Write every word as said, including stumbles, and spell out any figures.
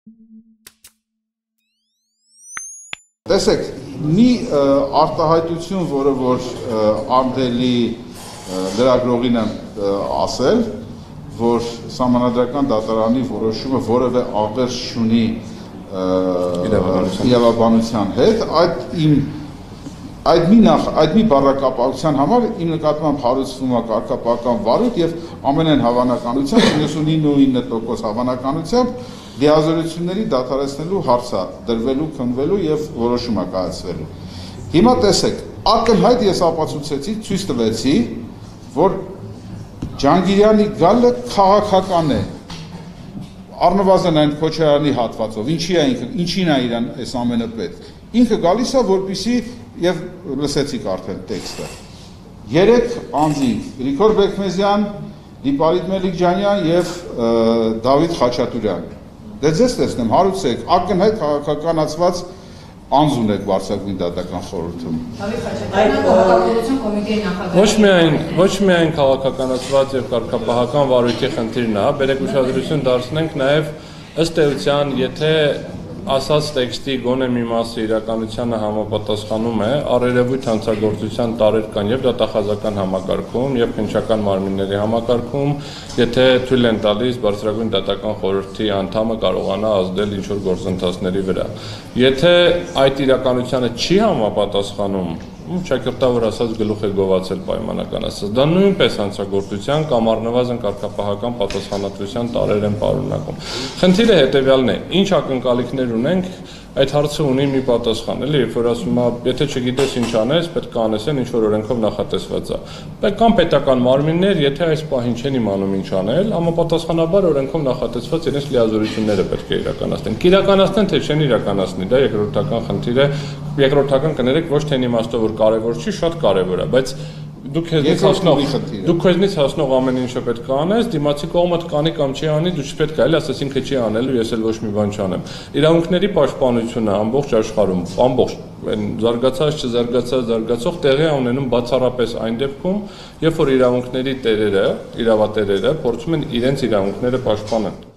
Տեսեք, մի արտահայտություն, որը որ անդելի լրագրողին եմ ասել, որ Սահմանադրական դատարանի որոշումը որևէ աղերս չունի իրավաբանության հետ, այդ իմ այդ մի նախ, այդ մի բառակապակցության համար իմ նկատմամբ հարուցվում է կարգապահական վարույթ եւ ամենայն հավանականությամբ իննսունինը ու ինը տոկոս հավանականությամբ լիազորությունների դադարեցնելու հարցը դրվելու, քննվելու եւ որոշումը կայացվելու։ Հիմա տեսեք, ակնհայտ ես ապացուցեցի, ցույց տվեցի, որ Ջանգիրյանի գալը քաղաքական է։ Առնվազն այն Քոչարյանի հատվածով, ինչի է ինքը, ինչին է իրան այս ամենը պետք։ Ինքը գալիս է, որպեսզի եւ լսեցիք արդեն տեքստը։ Երեք անձի՝ Գրիգոր Բեկմեզյան, Լիպարիտ Մելիքջանյան եւ Դավիթ Խաչատուրյան։ Դե ձեզ տեսնեմ, հարուցեք, ակնհայտ քաղաքականացված անձուն եք Բարձրագույն դատական խորհրդում։ Ոչ միայն ոչ միայն քաղաքականացված եւ կարգապահական վարույթի խնդիրն է, բերեք ուշադրություն դարձնենք նաեւ ըստ էության, եթե ասած տեքստի գոնե մի մասը իրականությանը համապատասխանում է, առերևույթ հանցագործության տարեր կան եւ դատախազական համակարգում եւ քննչական մարմինների համակարգում, եթե թույլ են տալիս Բարձրագույն դատական խորհրդի անդամը կարողանա ազդել ինչ որ գործընթացների վրա։ Եթե այդ իրականությանը չի համապատասխանում, շակերտավոր ասած գլուխ է գովացել պայմանական ասած, դա նույնպես հանցագործության կամ առնվազն կարգապահական պատասխանատվության տարեր են պարունակում։ Խնդիրը հետեւյալն է, ինչ ակնկալիքներ ունենք, այդ հարցը ունի մի պատասխան, էլի, երբ որ ասում է, եթե չգիտես ինչ անես, պետք է անես ինչ որ օրենքով նախատեսված է։ Կամ պետական մարմիններ, եթե այս պահին չեն իմանում ինչ անել, համապատասխանաբար օրենքով նախատեսված իրենց լիազորությունները պետք է իրականացնեն։ Կիրականացնեն, թե չեն իրականացնի, դա երկրորդական խնդիր է, երկրորդական կներեք ոչ թե այն իմաստով որ կարևոր չի, շատ կարևոր է, բայց դու քեզնից հասնող դու քեզնից հասնող ամեն ինչը պետք է անես, դիմացի կողմդ կանի կամ չի անի, դու չպետք է այլ ասես ինքը չի անելու, ես էլ ոչ մի բան չանեմ։ Իրավունքների պաշտպանությունը ամբողջ աշխարհում, ամբողջ այն զարգացած, չզարգացած, զարգացող տեղի է ունենում բացառապես այն դեպքում, երբ որ իրավունքների տերերը, իրավատերերը փորձում են իրենց իրավունքները պաշտպանել։